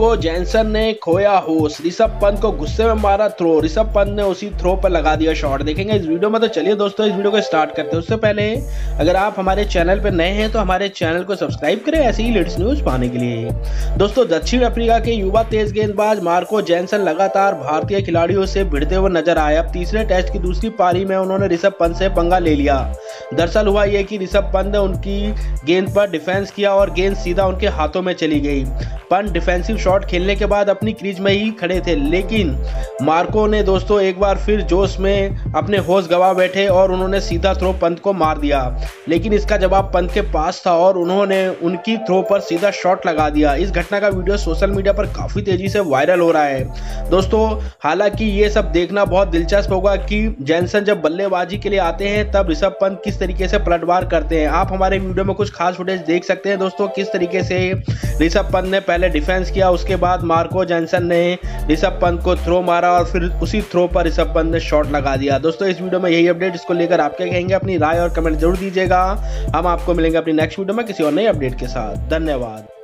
Marco Jansen ने खोया होश, ऋषभ पंत को गुस्से में मारा थ्रो, ऋषभ पंत ने उसी थ्रो पर लगा दिया शॉट। देखेंगे इस वीडियो में। तो चलिए दोस्तों इस वीडियो को स्टार्ट करते हैं। उससे पहले अगर आप हमारे चैनल पर नए हैं तो हमारे चैनल को सब्सक्राइब करें ऐसी ही लेटेस्ट न्यूज पाने के लिए। दोस्तों दक्षिण अफ्रीका के युवा तेज गेंदबाज मार्को जैनसन लगातार भारतीय खिलाड़ियों से भिड़ते हुए नजर आए। अब तीसरे टेस्ट की दूसरी पारी में उन्होंने ऋषभ पंत से पंगा ले लिया। दरअसल हुआ यह कि ऋषभ पंत ने उनकी गेंद पर डिफेंस किया और गेंद सीधा उनके हाथों में चली गई। पंत डिफेंसिव शॉट खेलने के बाद अपनी क्रीज में ही खड़े थे, लेकिन मार्को ने दोस्तों एक बार फिर जोश में अपने होश गवा बैठे और उन्होंने सीधा थ्रो पंत को मार दिया। लेकिन इसका जवाब पंत के पास था और उन्होंने उनकी थ्रो पर सीधा शॉट लगा दिया। इस घटना का वीडियो सोशल मीडिया पर काफी तेजी से वायरल हो रहा है दोस्तों। हालांकि ये सब देखना बहुत दिलचस्प होगा कि जैनसन जब बल्लेबाजी के लिए आते हैं तब ऋषभ पंत किस तरीके से पलटवार करते हैं। आप हमारे वीडियो में कुछ खास फुटेज देख सकते हैं दोस्तों, किस तरीके से ऋषभ पंत ने पहले डिफेंस किया, उसके बाद मार्को जैनसन ने ऋषभ पंत को थ्रो मारा और फिर उसी थ्रो पर ऋषभ पंत ने शॉट लगा दिया। दोस्तों इस वीडियो में यही अपडेट, इसको लेकर आप क्या कहेंगे, अपनी राय और कमेंट जरूर दीजिएगा। हम आपको मिलेंगे अपनी नेक्स्ट वीडियो में किसी और नई अपडेट के साथ। धन्यवाद।